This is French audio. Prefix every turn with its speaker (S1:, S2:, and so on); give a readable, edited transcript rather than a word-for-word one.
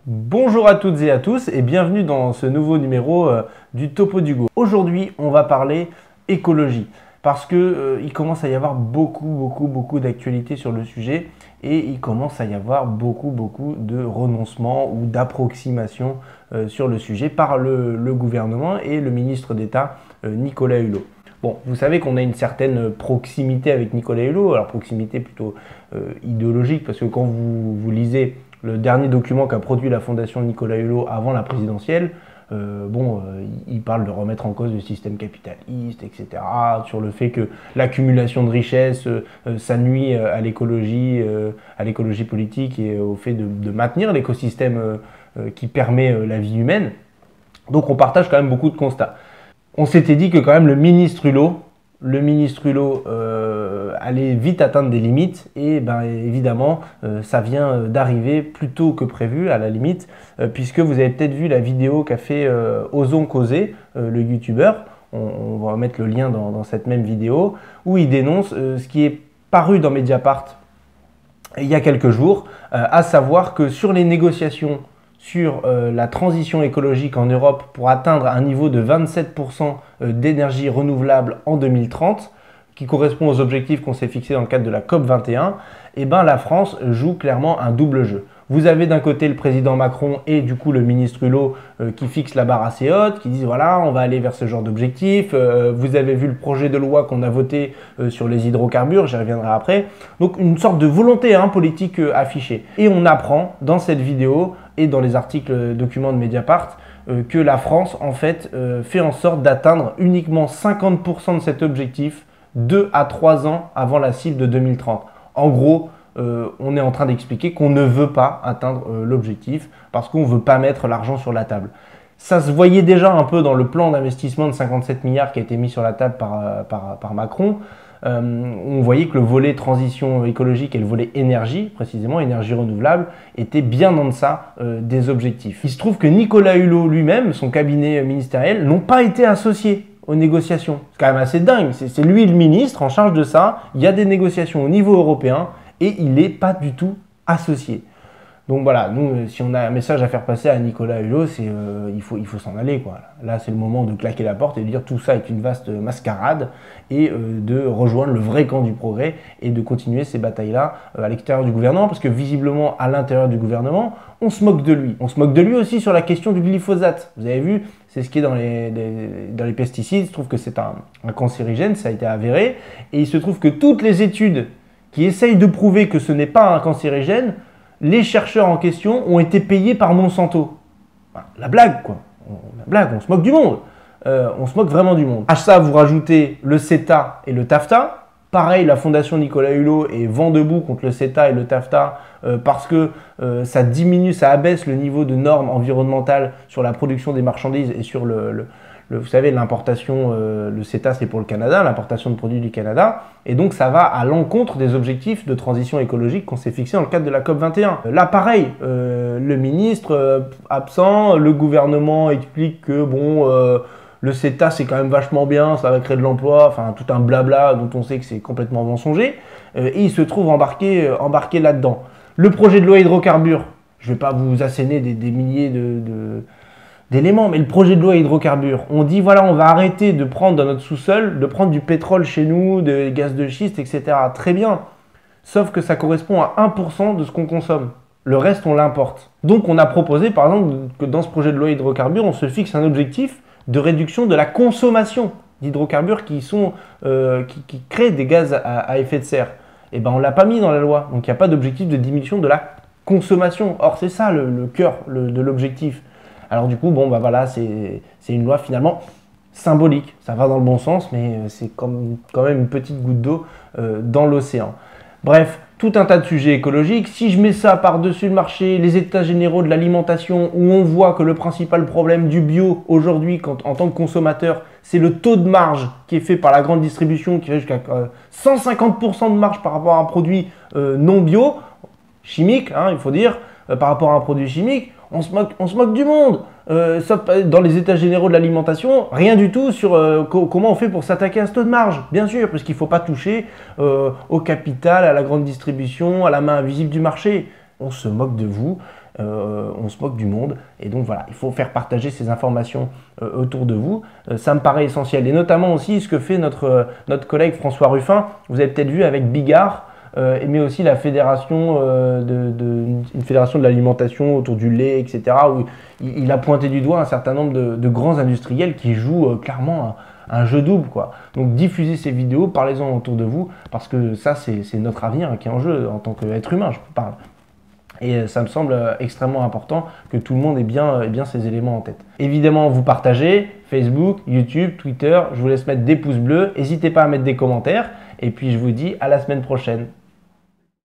S1: Bonjour à toutes et à tous et bienvenue dans ce nouveau numéro du Topo du Go. Aujourd'hui, on va parler écologie parce que il commence à y avoir beaucoup d'actualités sur le sujet et il commence à y avoir beaucoup de renoncements ou d'approximations sur le sujet par le gouvernement et le ministre d'État Nicolas Hulot. Bon, vous savez qu'on a une certaine proximité avec Nicolas Hulot, alors proximité plutôt idéologique parce que quand vous lisez le dernier document qu'a produit la fondation Nicolas Hulot avant la présidentielle, il parle de remettre en cause le système capitaliste, etc., sur le fait que l'accumulation de richesses, ça nuit à l'écologie politique et au fait de maintenir l'écosystème qui permet la vie humaine. Donc on partage quand même beaucoup de constats. On s'était dit que quand même le ministre Hulot allait vite atteindre des limites et évidemment ça vient d'arriver plus tôt que prévu à la limite puisque vous avez peut-être vu la vidéo qu'a fait Ozon Causer, le youtubeur, on va mettre le lien dans cette même vidéo où il dénonce ce qui est paru dans Mediapart il y a quelques jours, à savoir que sur les négociations sur la transition écologique en Europe pour atteindre un niveau de 27% d'énergie renouvelable en 2030, qui correspond aux objectifs qu'on s'est fixés dans le cadre de la COP21, la France joue clairement un double jeu. Vous avez d'un côté le président Macron et du coup le ministre Hulot qui fixe la barre assez haute, qui disent voilà, on va aller vers ce genre d'objectifs. Vous avez vu le projet de loi qu'on a voté sur les hydrocarbures, j'y reviendrai après. Donc une sorte de volonté politique affichée. Et on apprend dans cette vidéo et dans les articles documents de Mediapart que la France en fait fait en sorte d'atteindre uniquement 50% de cet objectif 2 à 3 ans avant la cible de 2030. En gros, on est en train d'expliquer qu'on ne veut pas atteindre l'objectif parce qu'on ne veut pas mettre l'argent sur la table. Ça se voyait déjà un peu dans le plan d'investissement de 57 milliards qui a été mis sur la table par Macron. On voyait que le volet transition écologique et le volet énergie, précisément énergie renouvelable, étaient bien en deçà des objectifs. Il se trouve que Nicolas Hulot lui-même, son cabinet ministériel, n'ont pas été associés aux négociations. C'est quand même assez dingue, c'est lui le ministre en charge de ça, il y a des négociations au niveau européen et il n'est pas du tout associé. Donc voilà, nous, si on a un message à faire passer à Nicolas Hulot, c'est il faut s'en aller, quoi. Là, c'est le moment de claquer la porte et de dire tout ça est une vaste mascarade et de rejoindre le vrai camp du progrès et de continuer ces batailles-là à l'extérieur du gouvernement, parce que visiblement, à l'intérieur du gouvernement, on se moque de lui. On se moque de lui aussi sur la question du glyphosate. Vous avez vu, c'est ce qui est dans les pesticides. Il se trouve que c'est un cancérigène, ça a été avéré, et il se trouve que toutes les études qui essayent de prouver que ce n'est pas un cancérigène, les chercheurs en question ont été payés par Monsanto. La blague, quoi. La blague, on se moque du monde. On se moque vraiment du monde. À ça, vous rajoutez le CETA et le TAFTA. Pareil, la fondation Nicolas Hulot est vent debout contre le CETA et le TAFTA parce que ça diminue, ça abaisse le niveau de normes environnementales sur la production des marchandises et sur vous savez, l'importation, le CETA c'est pour le Canada, l'importation de produits du Canada, et donc ça va à l'encontre des objectifs de transition écologique qu'on s'est fixés dans le cadre de la COP21. Là pareil, le ministre absent, le gouvernement explique que le CETA c'est quand même vachement bien, ça va créer de l'emploi, enfin tout un blabla dont on sait que c'est complètement mensonger, et il se trouve embarqué là-dedans. Le projet de loi hydrocarbures, je ne vais pas vous asséner des milliers d'éléments, mais le projet de loi hydrocarbures, on dit voilà, on va arrêter de prendre dans notre sous-sol, de prendre du pétrole chez nous, des gaz de schiste, etc. Très bien, sauf que ça correspond à 1% de ce qu'on consomme. Le reste, on l'importe. Donc on a proposé, par exemple, que dans ce projet de loi hydrocarbures, on se fixe un objectif de réduction de la consommation d'hydrocarbures qui créent des gaz à effet de serre. Et on ne l'a pas mis dans la loi, donc il n'y a pas d'objectif de diminution de la consommation. Or, c'est ça le cœur de l'objectif. Alors du coup, c'est une loi finalement symbolique. Ça va dans le bon sens, mais c'est quand même une petite goutte d'eau dans l'océan. Bref, tout un tas de sujets écologiques. Si je mets ça par-dessus le marché, les états généraux de l'alimentation, où on voit que le principal problème du bio aujourd'hui, en tant que consommateur, c'est le taux de marge qui est fait par la grande distribution, qui va jusqu'à 150% de marge par rapport à un produit non bio, chimique, il faut dire, par rapport à un produit chimique, on se moque du monde. Sauf dans les états généraux de l'alimentation, rien du tout sur comment on fait pour s'attaquer à ce taux de marge. Bien sûr, parce qu'il ne faut pas toucher au capital, à la grande distribution, à la main invisible du marché. On se moque de vous. on se moque du monde. Et donc voilà, il faut faire partager ces informations autour de vous. Ça me paraît essentiel. Et notamment aussi ce que fait notre collègue François Ruffin. Vous avez peut-être vu avec Bigard, mais aussi la fédération une fédération de l'alimentation autour du lait, etc., où il a pointé du doigt un certain nombre de grands industriels qui jouent clairement un jeu double, quoi. Donc diffusez ces vidéos, parlez-en autour de vous, parce que ça, c'est notre avenir qui est en jeu en tant qu'être humain, je parle. Et ça me semble extrêmement important que tout le monde ait bien ces éléments en tête. Évidemment, vous partagez Facebook, YouTube, Twitter. Je vous laisse mettre des pouces bleus. N'hésitez pas à mettre des commentaires. Et puis, je vous dis à la semaine prochaine.